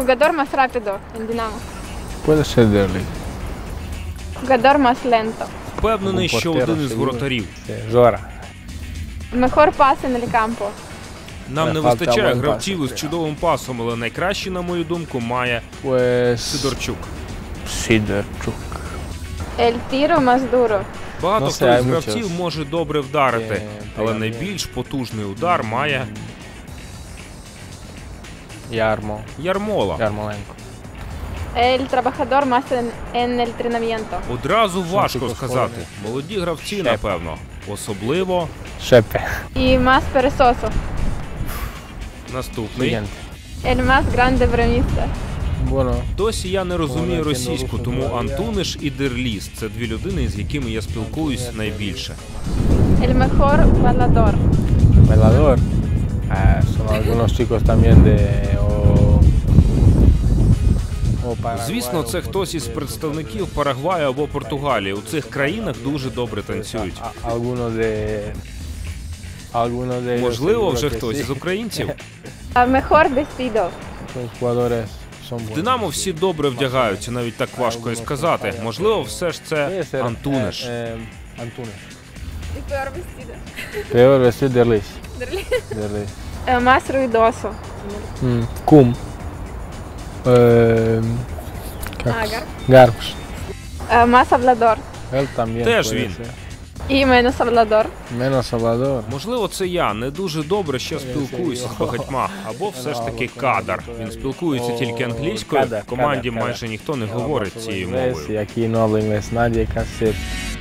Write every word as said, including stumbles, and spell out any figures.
Jugador más rápido en Dinamo. Puede ser de Lee. Jugador más lento. Впевнений, що один із воротарів. Жора. Mejor pase en el campo. Нам не Фактор вистачає один гравців пас. із чудовим пасом, але найкраще, на мою думку, має Pues... Сидорчук. Сидорчук. El tiro más duro. Багато Ну, хто це із muchos. гравців може добре вдарити, Е, але прям. найбільш потужний удар має Ярмо. Ярмола. Ярмоленко. El trabajador más en, en el entrenamiento. Одразу важко типу сказати. схожий. Молоді гравці, Шепе. напевно. Особливо Шепе. Y más perezoso. наступний. Siguiente. El más grande bromista. Bueno, Досі я не розумію Вона російську, кіно тому русу Антуниш і Дерліс – це дві людини, з якими я спілкуюсь найбільше. El mejor balador. bailador. Ah, son algunos chicos también de... O, o Paraguay, Звісно, це o хтось із portugués, представників Парагваю або Португалії. У цих країнах дуже добре танцюють. a- a- Algunos de... Algunos de ellos Можливо, seguro вже que хтось sí. із українців. El mejor vestido. Los jugadores son В buenos. Динамо всі добре вдягаються, навіть так важко і сказати. Можливо, все ж Puede це ser, Антуниш. eh, eh, Antunes. El peor vestido. Peor vestir de Lis. De Lis. El más ruidoso. Mm, Cum. Eh, как А, с- Гарб? Гарбс. El más hablador. Él también Теж puede він. ser. Y menos hablador. Menos Salvador. Можливо, це я не дуже добре ще спілкуюся з багатьма, або все ж таки Кадар. Він спілкується тільки англійською, в команді майже ніхто не говорить цією Inglés, мовою. y aquí no habla inglés nadie casi.